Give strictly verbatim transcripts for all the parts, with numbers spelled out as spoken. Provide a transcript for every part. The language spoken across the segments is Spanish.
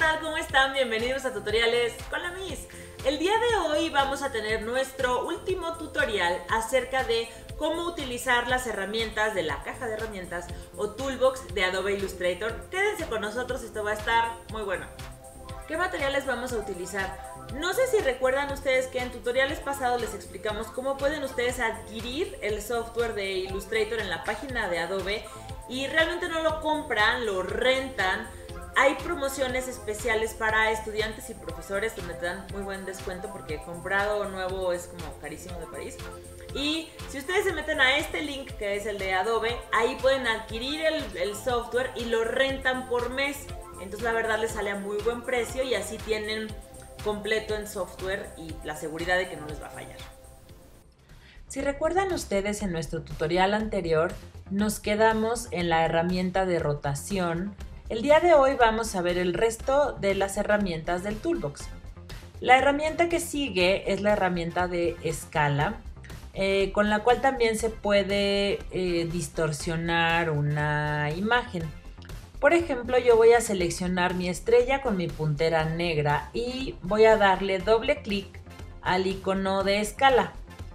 tal? ¿Cómo están? Bienvenidos a Tutoriales con la Miss. El día de hoy vamos a tener nuestro último tutorial acerca de cómo utilizar las herramientas de la caja de herramientas o toolbox de Adobe Illustrator. Quédense con nosotros, esto va a estar muy bueno. ¿Qué materiales vamos a utilizar? No sé si recuerdan ustedes que en tutoriales pasados les explicamos cómo pueden ustedes adquirir el software de Illustrator en la página de Adobe y realmente no lo compran, lo rentan. Hay promociones especiales para estudiantes y profesores donde te dan muy buen descuento porque comprado nuevo es como carísimo de París. Y si ustedes se meten a este link que es el de Adobe, ahí pueden adquirir el, el software y lo rentan por mes. Entonces la verdad les sale a muy buen precio y así tienen completo en software y la seguridad de que no les va a fallar. Si recuerdan ustedes, en nuestro tutorial anterior nos quedamos en la herramienta de rotación. El día de hoy vamos a ver el resto de las herramientas del Toolbox. La herramienta que sigue es la herramienta de escala, eh, con la cual también se puede eh, distorsionar una imagen. Por ejemplo, yo voy a seleccionar mi estrella con mi puntera negra y voy a darle doble clic al icono de escala.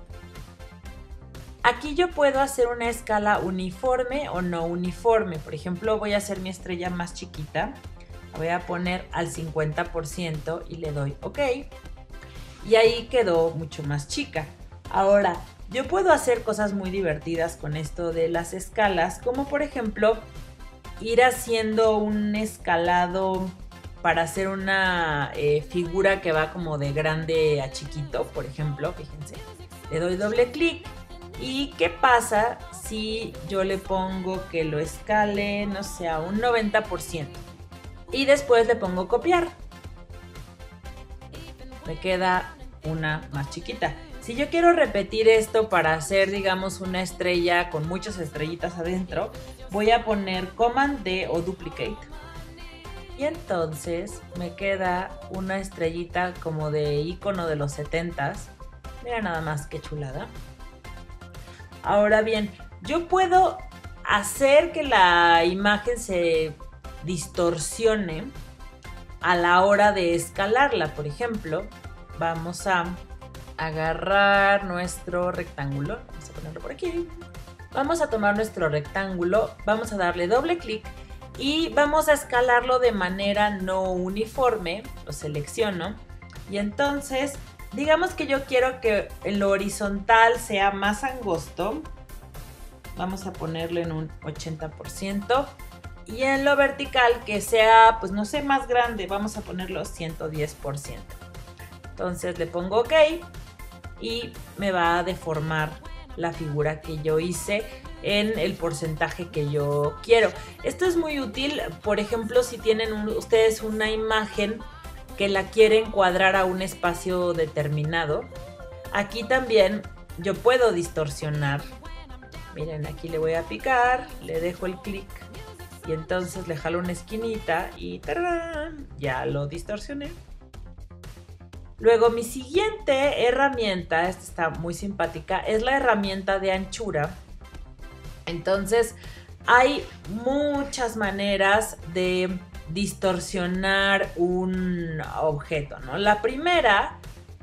Aquí yo puedo hacer una escala uniforme o no uniforme. Por ejemplo, voy a hacer mi estrella más chiquita. La voy a poner al cincuenta por ciento y le doy OK. Y ahí quedó mucho más chica. Ahora, yo puedo hacer cosas muy divertidas con esto de las escalas, como por ejemplo, ir haciendo un escalado para hacer una eh, figura que va como de grande a chiquito, por ejemplo, fíjense. Le doy doble clic. ¿Y qué pasa si yo le pongo que lo escale, no sé, a un noventa por ciento? Y después le pongo copiar. Me queda una más chiquita. Si yo quiero repetir esto para hacer, digamos, una estrella con muchas estrellitas adentro, voy a poner Command D o Duplicate. Y entonces me queda una estrellita como de icono de los setentas. Mira nada más qué chulada. Ahora bien, yo puedo hacer que la imagen se distorsione a la hora de escalarla. Por ejemplo, vamos a agarrar nuestro rectángulo. Vamos a ponerlo por aquí. Vamos a tomar nuestro rectángulo, vamos a darle doble clic y vamos a escalarlo de manera no uniforme. Lo selecciono y entonces digamos que yo quiero que en lo horizontal sea más angosto. Vamos a ponerlo en un ochenta por ciento. Y en lo vertical que sea, pues no sé, más grande. Vamos a ponerlo ciento diez por ciento. Entonces le pongo OK y me va a deformar la figura que yo hice en el porcentaje que yo quiero. Esto es muy útil, por ejemplo, si tienen un, ustedes una imagen que la quieren cuadrar a un espacio determinado. Aquí también yo puedo distorsionar. Miren, aquí le voy a picar, le dejo el clic y entonces le jalo una esquinita y ¡tarán! Ya lo distorsioné. Luego mi siguiente herramienta, esta está muy simpática, es la herramienta de anchura. Entonces hay muchas maneras de distorsionar un objeto, ¿no? La primera,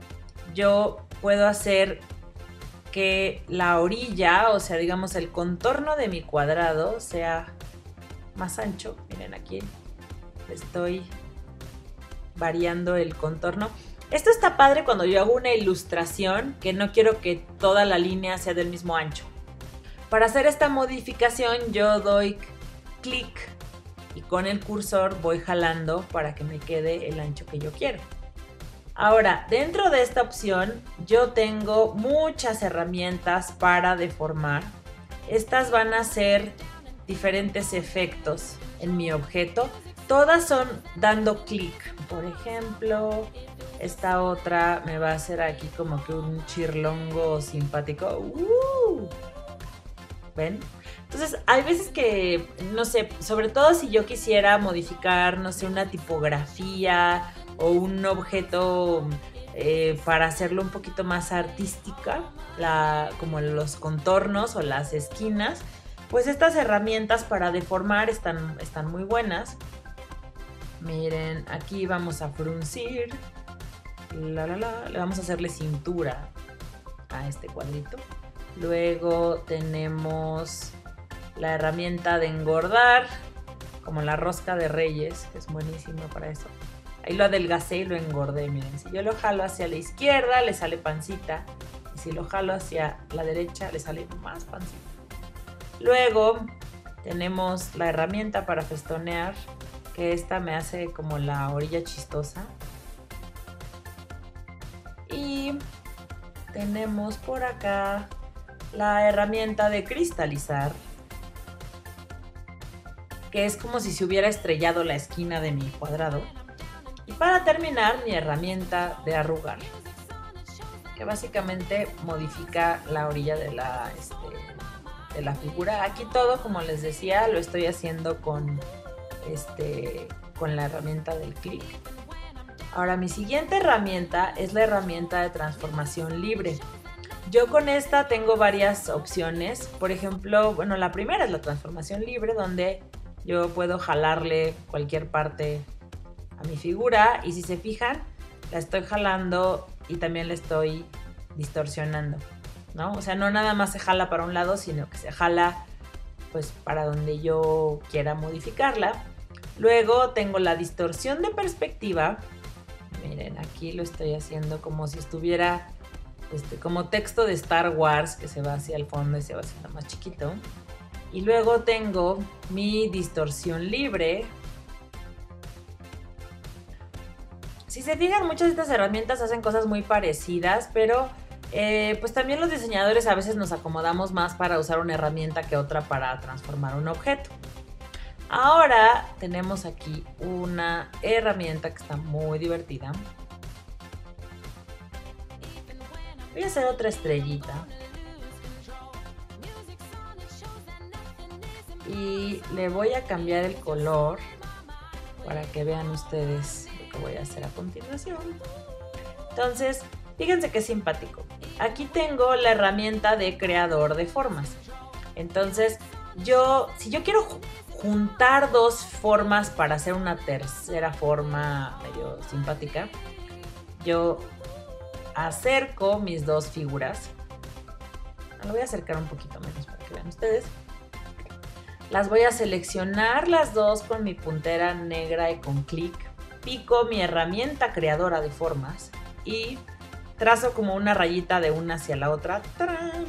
yo puedo hacer que la orilla, o sea, digamos el contorno de mi cuadrado sea más ancho. Miren, aquí estoy variando el contorno. Esto está padre cuando yo hago una ilustración que no quiero que toda la línea sea del mismo ancho. Para hacer esta modificación yo doy clic y con el cursor voy jalando para que me quede el ancho que yo quiero. Ahora, dentro de esta opción yo tengo muchas herramientas para deformar. Estas van a hacer diferentes efectos en mi objeto. Todas son dando clic. Por ejemplo, esta otra me va a hacer aquí como que un chirlongo simpático. ¡Uh! ¿Ven? Entonces, hay veces que, no sé, sobre todo si yo quisiera modificar, no sé, una tipografía o un objeto eh, para hacerlo un poquito más artística, la, como los contornos o las esquinas, pues estas herramientas para deformar están, están muy buenas. Miren, aquí vamos a fruncir. La, la, la. Le vamos a hacerle cintura a este cuadrito. Luego tenemos la herramienta de engordar, como la rosca de Reyes, que es buenísima para eso. Ahí lo adelgacé y lo engordé, miren. Si yo lo jalo hacia la izquierda, le sale pancita. Y si lo jalo hacia la derecha, le sale más pancita. Luego tenemos la herramienta para festonear, que esta me hace como la orilla chistosa. Y tenemos por acá la herramienta de cristalizar, que es como si se hubiera estrellado la esquina de mi cuadrado. Y para terminar, mi herramienta de arrugar, que básicamente modifica la orilla de la, este, de la figura. Aquí todo, como les decía, lo estoy haciendo con, este, con la herramienta del clic. Ahora, mi siguiente herramienta es la herramienta de transformación libre. Yo con esta tengo varias opciones. Por ejemplo, bueno, la primera es la transformación libre, donde yo puedo jalarle cualquier parte a mi figura, y si se fijan, la estoy jalando y también la estoy distorsionando, ¿no? O sea, no nada más se jala para un lado, sino que se jala pues para donde yo quiera modificarla. Luego tengo la distorsión de perspectiva. Miren, aquí lo estoy haciendo como si estuviera este, como texto de Star Wars, que se va hacia el fondo y se va haciendo más chiquito. Y luego tengo mi distorsión libre. Si se fijan, muchas de estas herramientas hacen cosas muy parecidas, pero eh, pues también los diseñadores a veces nos acomodamos más para usar una herramienta que otra para transformar un objeto. Ahora tenemos aquí una herramienta que está muy divertida. Voy a hacer otra estrellita. Y le voy a cambiar el color para que vean ustedes lo que voy a hacer a continuación. Entonces, fíjense qué simpático. Aquí tengo la herramienta de creador de formas. Entonces, yo, si yo quiero juntar dos formas para hacer una tercera forma medio simpática, yo acerco mis dos figuras. Lo voy a acercar un poquito menos para que vean ustedes. Las voy a seleccionar las dos con mi puntera negra y con clic. Pico mi herramienta creadora de formas y trazo como una rayita de una hacia la otra. ¡Tarán!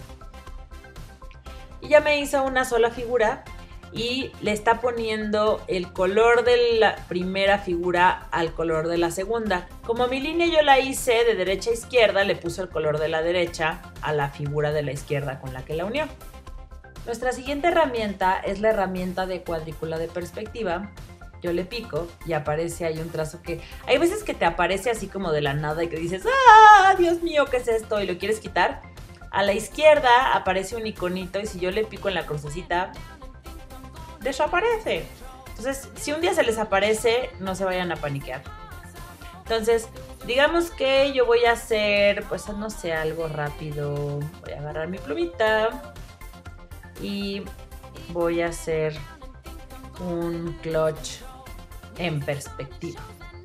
Y ya me hizo una sola figura y le está poniendo el color de la primera figura al color de la segunda. Como mi línea yo la hice de derecha a izquierda, le puso el color de la derecha a la figura de la izquierda con la que la unió. Nuestra siguiente herramienta es la herramienta de cuadrícula de perspectiva. Yo le pico y aparece ahí un trazo que... Hay veces que te aparece así como de la nada y que dices, ¡ah, Dios mío, qué es esto! Y lo quieres quitar. A la izquierda aparece un iconito y si yo le pico en la crucecita, desaparece. Entonces, si un día se les aparece, no se vayan a paniquear. Entonces, digamos que yo voy a hacer, pues no sé, algo rápido. Voy a agarrar mi plumita y voy a hacer un clutch en perspectiva.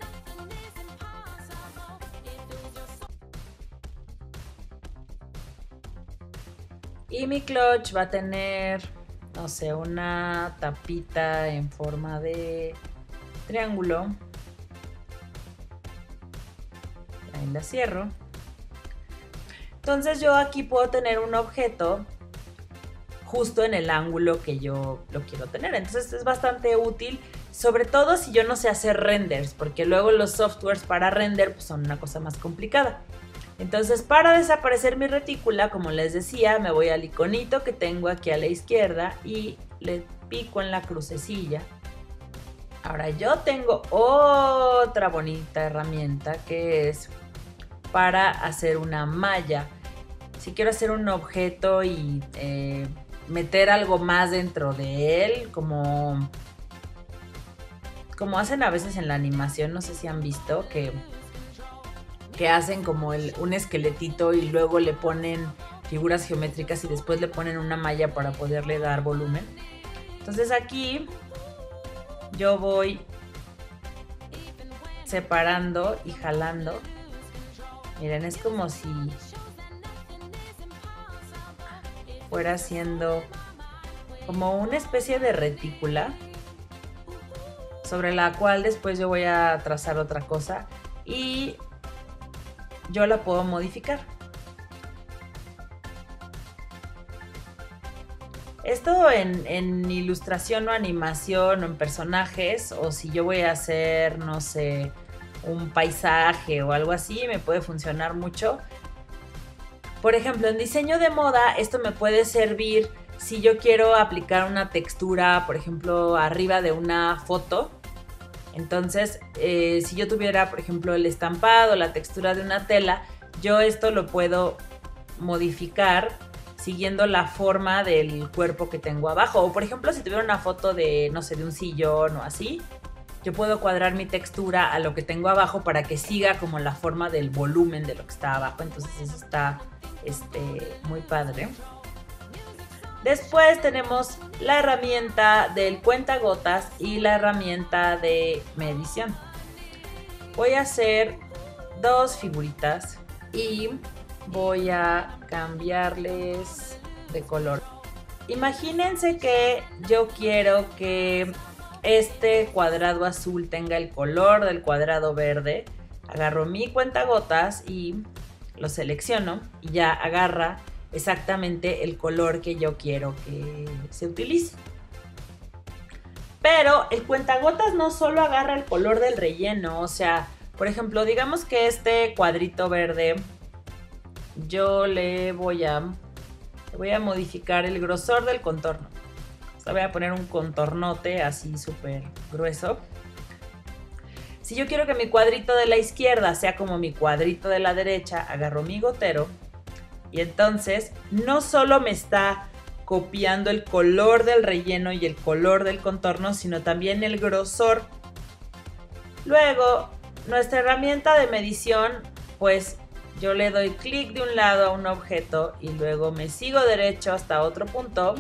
Y mi clutch va a tener, no sé, una tapita en forma de triángulo. Ahí la cierro. Entonces yo aquí puedo tener un objeto justo en el ángulo que yo lo quiero tener. Entonces es bastante útil, sobre todo si yo no sé hacer renders, porque luego los softwares para render pues, son una cosa más complicada. Entonces, para desaparecer mi retícula, como les decía, me voy al iconito que tengo aquí a la izquierda y le pico en la crucecilla. Ahora yo tengo otra bonita herramienta que es para hacer una malla. Si quiero hacer un objeto y eh, meter algo más dentro de él, como, como hacen a veces en la animación, no sé si han visto que... que hacen como el, un esqueletito y luego le ponen figuras geométricas y después le ponen una malla para poderle dar volumen. Entonces aquí yo voy separando y jalando. Miren, es como si fuera haciendo como una especie de retícula sobre la cual después yo voy a trazar otra cosa y yo la puedo modificar. Esto en, en ilustración o animación o en personajes, o si yo voy a hacer, no sé, un paisaje o algo así, me puede funcionar mucho. Por ejemplo, en diseño de moda, esto me puede servir si yo quiero aplicar una textura, por ejemplo, arriba de una foto. Entonces, eh, si yo tuviera, por ejemplo, el estampado, la textura de una tela, yo esto lo puedo modificar siguiendo la forma del cuerpo que tengo abajo. O por ejemplo, si tuviera una foto de, no sé, de un sillón o así, yo puedo cuadrar mi textura a lo que tengo abajo para que siga como la forma del volumen de lo que está abajo. Entonces eso está este, muy padre. Después tenemos la herramienta del cuentagotas y la herramienta de medición. Voy a hacer dos figuritas y voy a cambiarles de color. Imagínense que yo quiero que este cuadrado azul tenga el color del cuadrado verde. Agarro mi cuentagotas y lo selecciono y ya agarra exactamente el color que yo quiero que se utilice. Pero el cuentagotas no solo agarra el color del relleno, o sea, por ejemplo, digamos que este cuadrito verde yo le voy a, le voy a modificar el grosor del contorno. O sea, voy a poner un contornote así súper grueso. Si yo quiero que mi cuadrito de la izquierda sea como mi cuadrito de la derecha, agarro mi gotero y entonces no solo me está copiando el color del relleno y el color del contorno, sino también el grosor. Luego, nuestra herramienta de medición, pues yo le doy clic de un lado a un objeto y luego me sigo derecho hasta otro punto.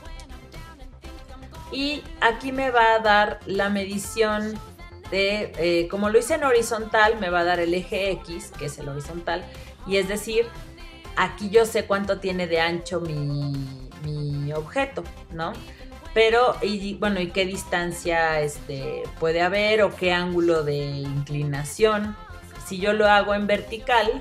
Y aquí me va a dar la medición de, eh, como lo hice en horizontal, me va a dar el eje X, que es el horizontal. Y es decir, aquí yo sé cuánto tiene de ancho mi, mi objeto, ¿no? Pero, y bueno, y qué distancia este, puede haber o qué ángulo de inclinación. Si yo lo hago en vertical,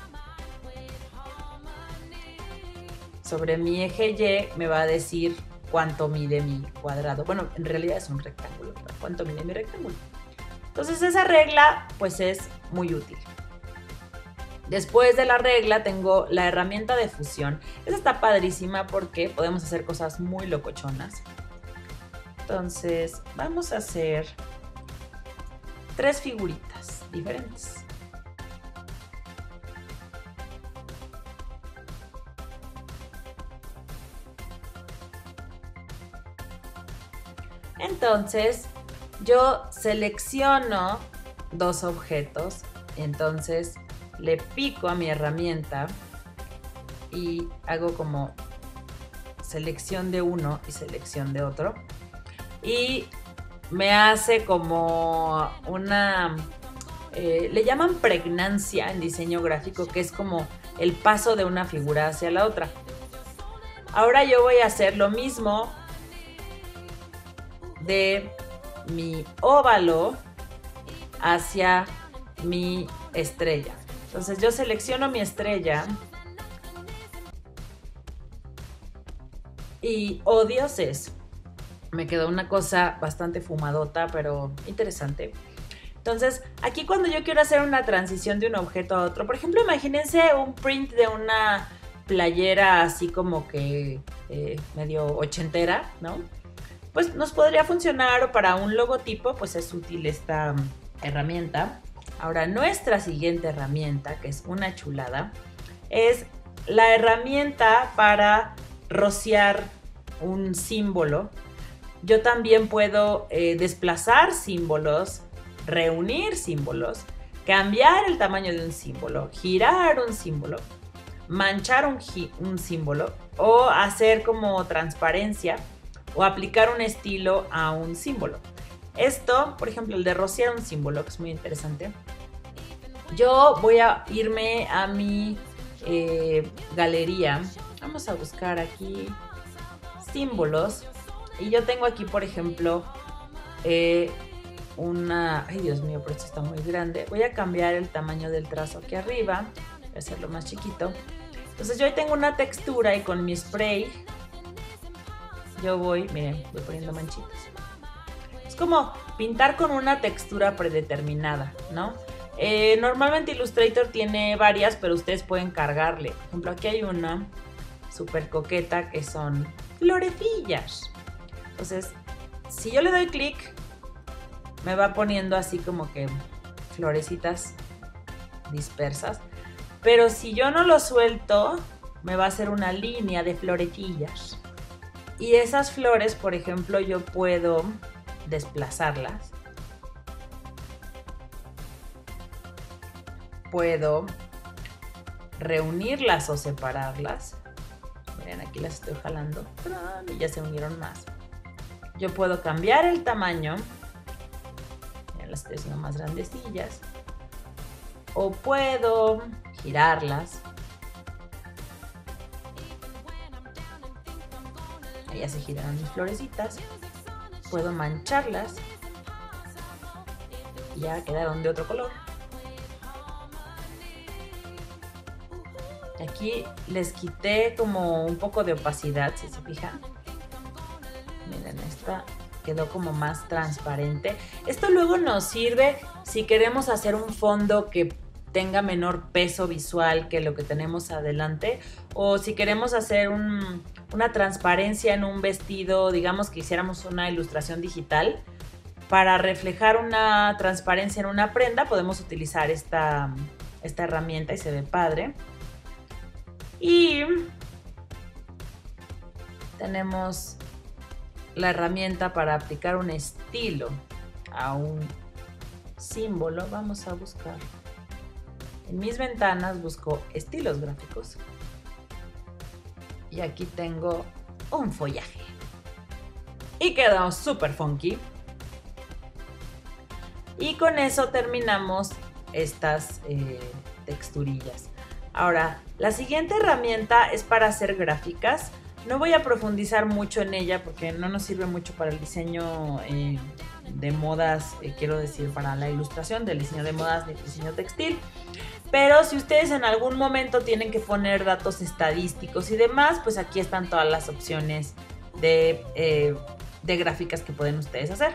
sobre mi eje Y me va a decir cuánto mide mi cuadrado. Bueno, en realidad es un rectángulo, pero cuánto mide mi rectángulo. Entonces esa regla pues es muy útil. Después de la regla tengo la herramienta de fusión. Esa está padrísima porque podemos hacer cosas muy locochonas. Entonces vamos a hacer tres figuritas diferentes. Entonces yo selecciono dos objetos, entonces le pico a mi herramienta y hago como selección de uno y selección de otro y me hace como una, eh, le llaman pregnancia en diseño gráfico, que es como el paso de una figura hacia la otra. Ahora yo voy a hacer lo mismo de mi óvalo hacia mi estrella. Entonces yo selecciono mi estrella y oh Dios, eso me quedó una cosa bastante fumadota, pero interesante. Entonces aquí cuando yo quiero hacer una transición de un objeto a otro, por ejemplo, imagínense un print de una playera así como que eh, medio ochentera, ¿no? Pues nos podría funcionar, o para un logotipo pues es útil esta herramienta. Ahora nuestra siguiente herramienta, que es una chulada, es la herramienta para rociar un símbolo. Yo también puedo eh, desplazar símbolos, reunir símbolos, cambiar el tamaño de un símbolo, girar un símbolo, manchar un, un símbolo o hacer como transparencia o aplicar un estilo a un símbolo. Esto, por ejemplo, el de rociar un símbolo, que es muy interesante. Yo voy a irme a mi eh, galería. Vamos a buscar aquí símbolos. Y yo tengo aquí, por ejemplo, eh, una... Ay, Dios mío, pero esto está muy grande. Voy a cambiar el tamaño del trazo aquí arriba. Voy a hacerlo más chiquito. Entonces yo ahí tengo una textura y con mi spray yo voy, miren, voy poniendo manchitas. Es como pintar con una textura predeterminada, ¿no? Eh, normalmente Illustrator tiene varias, pero ustedes pueden cargarle. Por ejemplo, aquí hay una súper coqueta que son florecillas. Entonces, si yo le doy clic, me va poniendo así como que florecitas dispersas. Pero si yo no lo suelto, me va a hacer una línea de florecillas. Y esas flores, por ejemplo, yo puedo desplazarlas. Puedo reunirlas o separarlas. Miren, aquí las estoy jalando y ya se unieron más. Yo puedo cambiar el tamaño. Miren, las estoy haciendo más grandecillas. O puedo girarlas. Ahí ya se giraron mis florecitas. Puedo mancharlas. Ya quedaron de otro color. Aquí les quité como un poco de opacidad, si se fijan. Miren, esta quedó como más transparente. Esto luego nos sirve si queremos hacer un fondo que tenga menor peso visual que lo que tenemos adelante, o si queremos hacer un, una transparencia en un vestido, digamos que hiciéramos una ilustración digital. Para reflejar una transparencia en una prenda podemos utilizar esta, esta herramienta y se ve padre. Y tenemos la herramienta para aplicar un estilo a un símbolo. Vamos a buscar. En mis ventanas busco estilos gráficos. Y aquí tengo un follaje. Y quedó súper funky. Y con eso terminamos estas eh, texturillas. Ahora, la siguiente herramienta es para hacer gráficas. No voy a profundizar mucho en ella porque no nos sirve mucho para el diseño eh, de modas, eh, quiero decir, para la ilustración del diseño de modas, del diseño textil. Pero si ustedes en algún momento tienen que poner datos estadísticos y demás, pues aquí están todas las opciones de, eh, de gráficas que pueden ustedes hacer.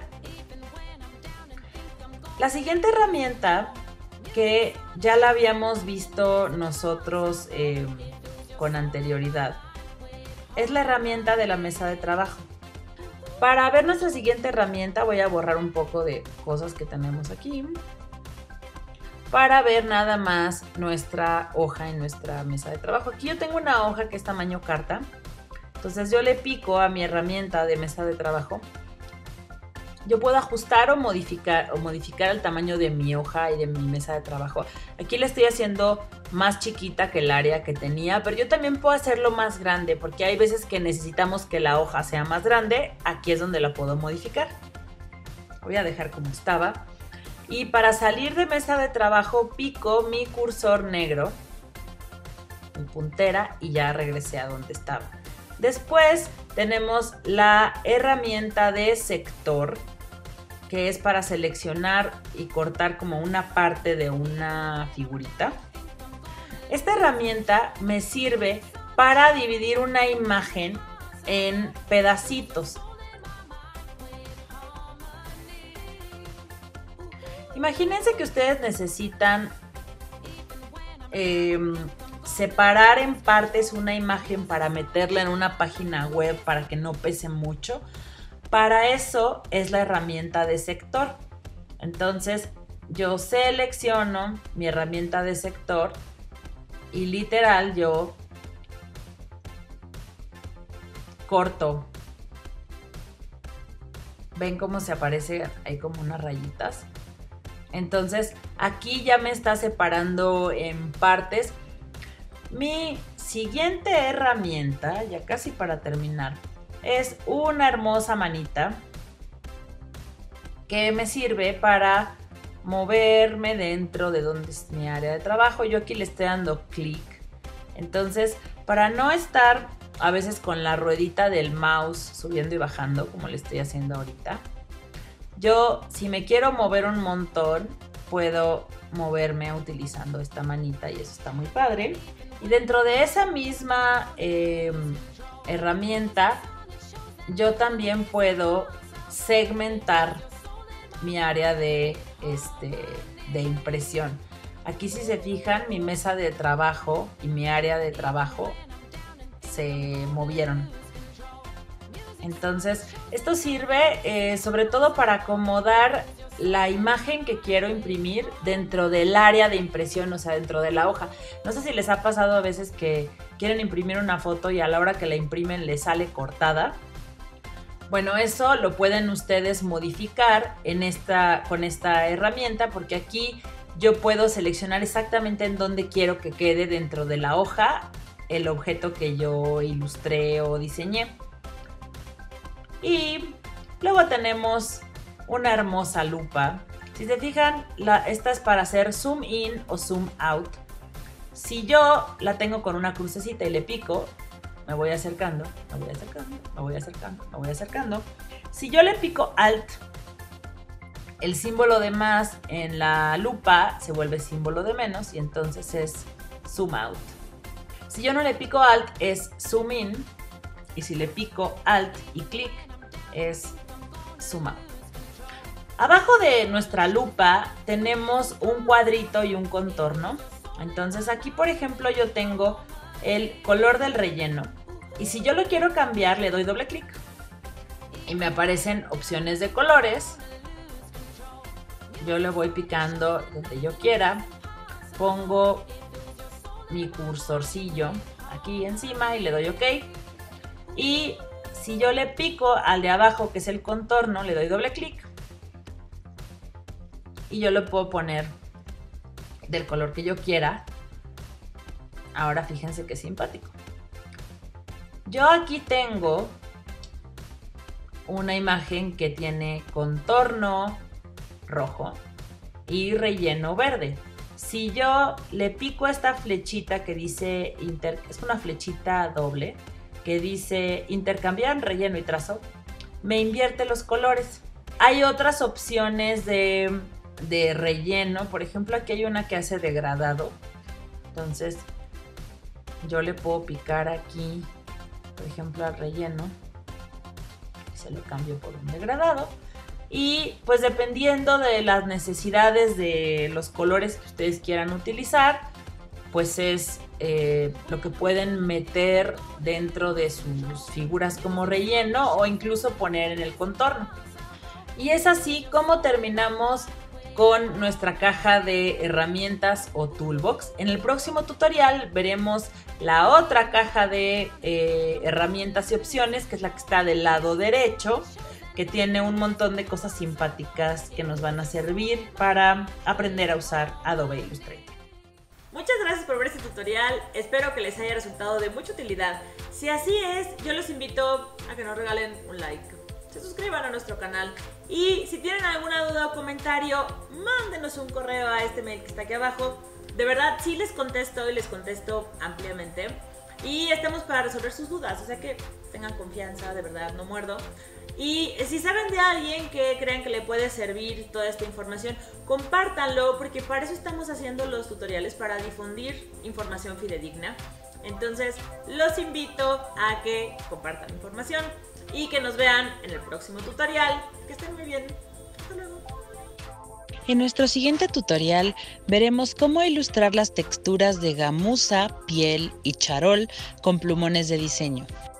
La siguiente herramienta, que ya la habíamos visto nosotros eh, con anterioridad, es la herramienta de la mesa de trabajo. Para ver nuestra siguiente herramienta voy a borrar un poco de cosas que tenemos aquí para ver nada más nuestra hoja en nuestra mesa de trabajo. Aquí yo tengo una hoja que es tamaño carta, entonces yo le pico a mi herramienta de mesa de trabajo. Yo puedo ajustar o modificar, o modificar el tamaño de mi hoja y de mi mesa de trabajo. Aquí la estoy haciendo más chiquita que el área que tenía, pero yo también puedo hacerlo más grande porque hay veces que necesitamos que la hoja sea más grande. Aquí es donde la puedo modificar. Voy a dejar como estaba. Y para salir de mesa de trabajo pico mi cursor negro, mi puntera, y ya regresé a donde estaba. Después tenemos la herramienta de sector, que es para seleccionar y cortar como una parte de una figurita. Esta herramienta me sirve para dividir una imagen en pedacitos. Imagínense que ustedes necesitan eh, separar en partes una imagen para meterla en una página web para que no pese mucho. Para eso es la herramienta de sector. Entonces yo selecciono mi herramienta de sector y literal yo corto. ¿Ven cómo se aparece? Hay como unas rayitas. Entonces aquí ya me está separando en partes. Mi siguiente herramienta, ya casi para terminar, es una hermosa manita que me sirve para moverme dentro de donde es mi área de trabajo. Yo aquí le estoy dando clic. Entonces, para no estar a veces con la ruedita del mouse subiendo y bajando, como le estoy haciendo ahorita, yo, si me quiero mover un montón, puedo moverme utilizando esta manita y eso está muy padre. Y dentro de esa misma eh, herramienta, yo también puedo segmentar mi área de, este, de impresión. Aquí, si se fijan, mi mesa de trabajo y mi área de trabajo se movieron. Entonces, esto sirve eh, sobre todo para acomodar la imagen que quiero imprimir dentro del área de impresión, o sea, dentro de la hoja. No sé si les ha pasado a veces que quieren imprimir una foto y a la hora que la imprimen les sale cortada. Bueno, eso lo pueden ustedes modificar en esta, con esta herramienta, porque aquí yo puedo seleccionar exactamente en dónde quiero que quede dentro de la hoja el objeto que yo ilustré o diseñé. Y luego tenemos una hermosa lupa. Si se fijan, la, esta es para hacer zoom in o zoom out. Si yo la tengo con una crucecita y le pico, me voy acercando, me voy acercando, me voy acercando, me voy acercando. Si yo le pico alt, el símbolo de más en la lupa se vuelve símbolo de menos y entonces es zoom out. Si yo no le pico alt, es zoom in. Y si le pico alt y clic, es zoom out. Abajo de nuestra lupa tenemos un cuadrito y un contorno. Entonces aquí, por ejemplo, yo tengo el color del relleno. Y si yo lo quiero cambiar, le doy doble clic. Y me aparecen opciones de colores. Yo le voy picando donde yo quiera. Pongo mi cursorcillo aquí encima y le doy OK. Y si yo le pico al de abajo, que es el contorno, le doy doble clic. Y yo lo puedo poner del color que yo quiera. Ahora fíjense qué simpático. Yo aquí tengo una imagen que tiene contorno rojo y relleno verde. Si yo le pico esta flechita que dice, inter, es una flechita doble, que dice intercambiar relleno y trazo, me invierte los colores. Hay otras opciones de, de relleno. Por ejemplo, aquí hay una que hace degradado. Entonces, yo le puedo picar aquí, por ejemplo, al relleno. Se lo cambio por un degradado. Y pues dependiendo de las necesidades de los colores que ustedes quieran utilizar, pues es eh, lo que pueden meter dentro de sus figuras como relleno o incluso poner en el contorno. Y es así como terminamos con nuestra caja de herramientas o toolbox. En el próximo tutorial veremos la otra caja de eh, herramientas y opciones, que es la que está del lado derecho, que tiene un montón de cosas simpáticas que nos van a servir para aprender a usar Adobe Illustrator. Muchas gracias por ver este tutorial, espero que les haya resultado de mucha utilidad. Si así es, yo los invito a que nos regalen un like, se suscriban a nuestro canal y si tienen alguna duda o comentario, mándenos un correo a este mail que está aquí abajo. De verdad, sí les contesto y les contesto ampliamente. Y estamos para resolver sus dudas, o sea que tengan confianza, de verdad, no muerdo. Y si saben de alguien que crean que le puede servir toda esta información, compártanlo, porque para eso estamos haciendo los tutoriales, para difundir información fidedigna. Entonces, los invito a que compartan la información y que nos vean en el próximo tutorial. Que estén muy bien. Hasta luego. En nuestro siguiente tutorial veremos cómo ilustrar las texturas de gamuza, piel y charol con plumones de diseño.